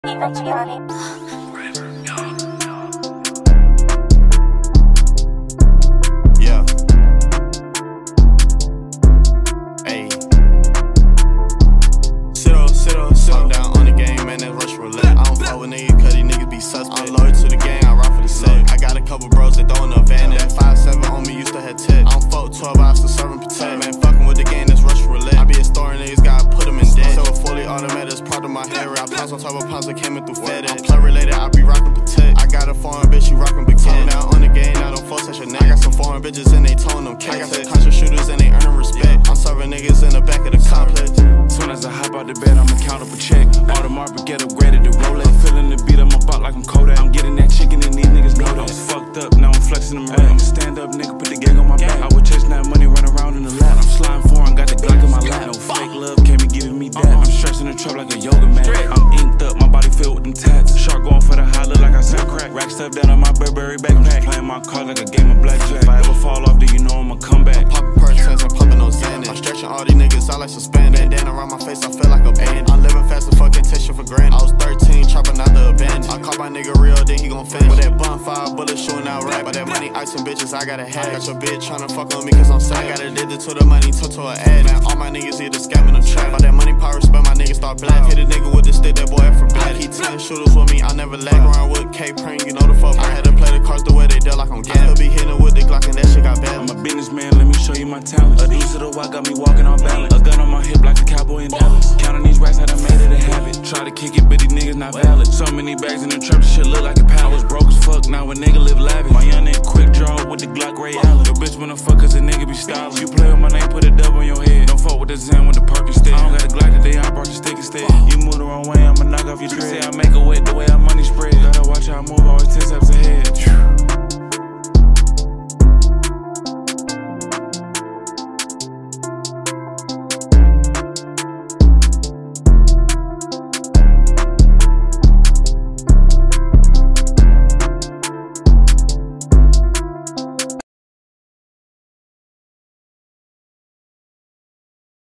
Yeah. Hey. Sit down on the game, man, that rush roulette. I don't fuck with niggas, cause these niggas be suspect. I'm loyal to the gang, I rock for the set. I got a couple bros that throwin' a van. That 5'7" on me used to have tech. I don't fuck with 12 hours to serve and protect. Man, fucking with the game, that's rush roulette. I be a story, niggas gotta put them in debt. So a fully automatic is part of my hair. I pounds on top of pounds that came in through FedEx. I'm plug related, I be rockin' protect. I got a foreign bitch, she rockin' big cat. Now on the game, I don't fuck such a nigga. I got some foreign bitches and they tone them cats. I got some conscious shooters and they earnin' respect. I'm serving niggas in the back of the complex. Soon as I hop out the bed, I'ma count up a check. All the marble get upgraded to Rolex. I'm feeling the beat, I'm about like I'm Kodak. I'm getting that chicken and these niggas know that. I'm fucked up, now I'm flexing them rap. I'm a stand up nigga, put the gang on my back. I was chasing that money, run around in the lap. I'm sliding foreign, got the Glock in my lap. No fake love, can't be giving me that. I'm stretching the trap like a yoga mat. I'm inked up, my body filled with them tats. Shark going for the high, look like I said crack. Rack stuff down on my Burberry backpack. Playing my card like a game of blackjack. If I ever fall off, then you know I'ma come back. Poppin' percents and poppin' no Xanax. I'm stretching all these niggas out like suspended. Bandana around my face, I feel like a band. I'm living fast as fucking take shit for granted. I was 13, chopping out the abandon. I caught my nigga real, then he gon' finish. With that bonfire, bullet shooting out right. But that money, icing bitches, I gotta have. Got your bitch tryna fuck on me cause I'm sad. I got addicted to the money, took to an ad. Man, all my niggas either scamming or trap. By that money, power, respect, my niggas start black. Hit a nigga with the stick, that boy for bad. I keep 10 shooters with me, I never lag. Around with K-Pring, you know the fuck. I had to play the cards the way they dealt like I'm gas. I could be hitting with the Glock and that shit got bad. I'm a businessman, let me show you my talent. A deuce to the white got me walking on balance. A gun on my hip like a cowboy in Dallas. Counting these racks, I done made it a habit. Try to kick it, but these niggas not valid. So many bags in the trap, this shit look like a pallet. Was broke as fuck, now a nigga live lavish. My young nigga quick draw with the Glock Ray Allen. Your bitch wanna fuck cause a nigga be styling. You play with my name, put a dub on your head. Don't fuck with the Zen with the perk instead. I don't got a Glock today, I brought the stick instead. You move the wrong way, I'ma knock off your dread. Say I make a